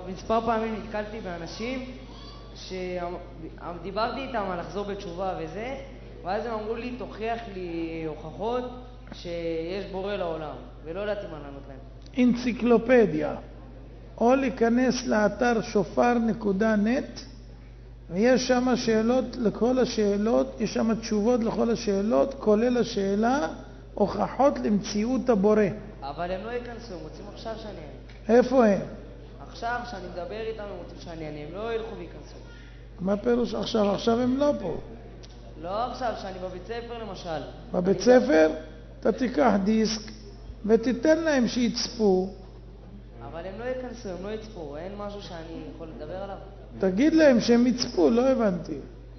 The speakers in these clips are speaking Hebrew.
מספר פעמים נתקלתי באנשים שדיברתי איתם על לחזור בתשובה וזה, ואז הם אמרו לי, תוכיח לי הוכחות שיש בורא לעולם, ולא ידעתי מה לענות להם. אנציקלופדיה, או להיכנס לאתר שופר.נט, ויש שם שאלות לכל השאלות, יש שם תשובות לכל השאלות, כולל השאלה, הוכחות למציאות הבורא. אבל הם לא ייכנסו, הם רוצים עכשיו שאני אענה. איפה הם? עכשיו, שאני מדבר איתם, הם רוצים שאני אענה, הם לא ילכו וייכנסו. מה פירוש עכשיו? עכשיו הם לא פה. לא עכשיו, שאני בבית ספר למשל. בבית ספר אתה תיקח דיסק ותיתן להם שיצפו. אבל הם לא ייכנסו, הם לא יצפו, אין משהו שאני יכול לדבר עליו. תגיד להם שהם יצפו, לא הבנתי.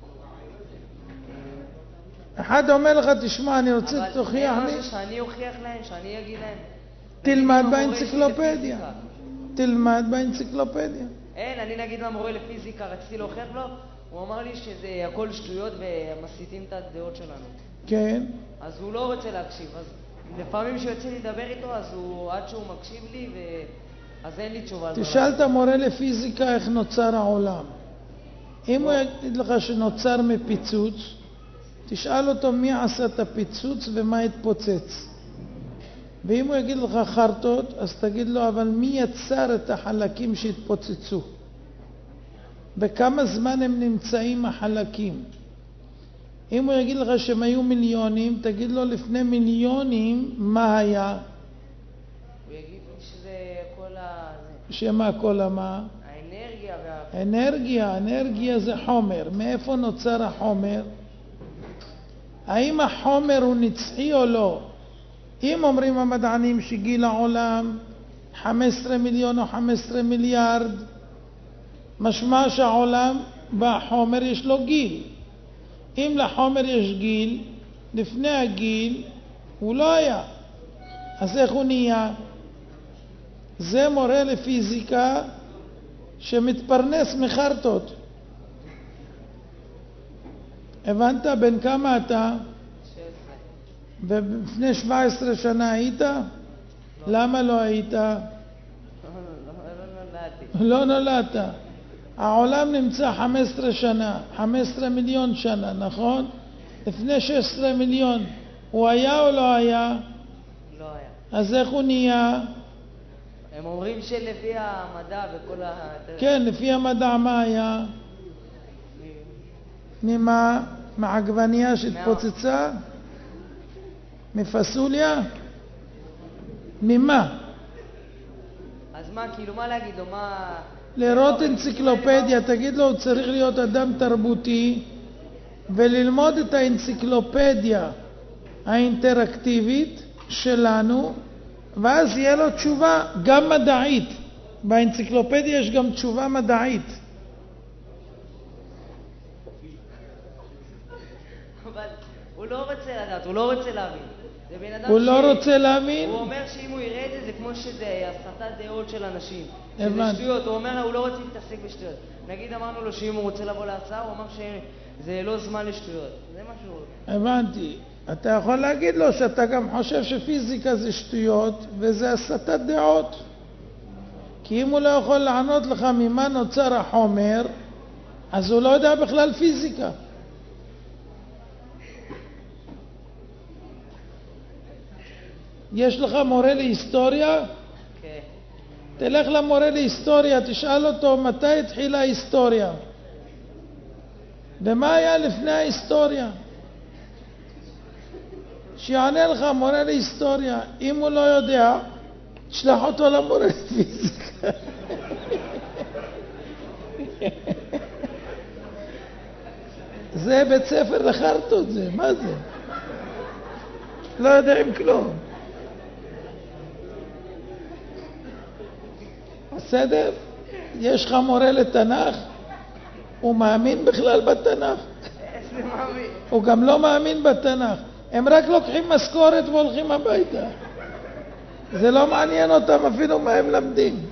אחד אומר לך, תשמע, אני רוצה תוכיח לי. אבל אין משהו שאני אוכיח להם, שאני אגיד להם. תלמד באנציקלופדיה. תלמד באנציקלופדיה. אין, אני נגיד למורה לפיזיקה, רציתי להוכיח לו, הוא אמר לי שזה הכל שטויות ומסיתים את הדעות שלנו. כן. אז הוא לא רוצה להקשיב, אז לפעמים שיוצא לי לדבר איתו, אז הוא עד שהוא מקשיב לי, אז אין לי תשובה. תשאל את המורה לפיזיקה איך נוצר העולם. אם הוא יגיד לך שנוצר מפיצוץ, תשאל אותו מי עשה את הפיצוץ ומה התפוצץ. ואם הוא יגיד לך חרטות, אז תגיד לו, אבל מי יצר את החלקים שהתפוצצו? בכמה זמן הם נמצאים החלקים? אם הוא יגיד לך שהם היו מיליונים, תגיד לו לפני מיליונים מה היה? הוא יגיד שזה כל ה... שמה כל המה? האנרגיה אנרגיה זה חומר. מאיפה נוצר החומר? האם החומר הוא נצחי או לא? אם אומרים המדענים שגיל העולם 15 מיליון או 15 מיליארד, משמע שהעולם בחומר יש לו גיל. אם לחומר יש גיל, לפני הגיל הוא לא היה. אז איך הוא נהיה? זה מורה לפיזיקה שמתפרנס מחרטות. הבנת? בן כמה אתה? 16. ולפני 17 שנה היית? לא. למה לא היית? לא נולדת. העולם נמצא 15 שנה, 15 מיליון שנה, נכון? לפני 16 מיליון. הוא היה או לא היה? לא היה. אז איך הוא נהיה? הם אומרים שלפי המדע וכל ה... כן, לפי המדע מה היה? ממה? מעגבניה שהתפוצצה? מפסוליה? ממה? אז מה, כאילו מה להגיד לו? מה... לראות אנציקלופדיה, תגיד לו, הוא צריך להיות אדם תרבותי וללמוד את האנציקלופדיה האינטראקטיבית שלנו, ואז יהיה לו תשובה גם מדעית. באנציקלופדיה יש גם תשובה מדעית. אבל הוא לא רוצה לדעת, הוא לא רוצה להבין. הוא לא רוצה להבין? הוא אומר שאם הוא יראה את זה, זה כמו שזה הסחת דעות של אנשים. הבנתי. שזה שטויות, הוא אומר, הוא לא רוצה להתעסק בשטויות. נגיד אמרנו לו שאם הוא רוצה לבוא להרצאה, הוא אמר שזה לא זמן לשטויות. זה משהו... הבנתי. אתה יכול להגיד לו שאתה גם חושב שפיזיקה זה שטויות, וזה הסחת דעות. כי אם הוא לא יכול לענות לך ממה נוצר החומר, אז הוא לא יודע בכלל פיזיקה. יש לך מורה להיסטוריה? כן. תלך למורה להיסטוריה, תשאל אותו מתי התחילה ההיסטוריה. ומה היה לפני ההיסטוריה? שיענה לך מורה להיסטוריה. אם הוא לא יודע, תשלח אותו למורה לפיזיקה. זה בית ספר לחרטות זה, מה זה? לא יודעים כלום. בסדר? יש לך מורה לתנ"ך? הוא מאמין בכלל בתנ"ך? הוא גם לא מאמין בתנ"ך. הם רק לוקחים משכורת והולכים הביתה. זה לא מעניין אותם אפילו מה הם למדים.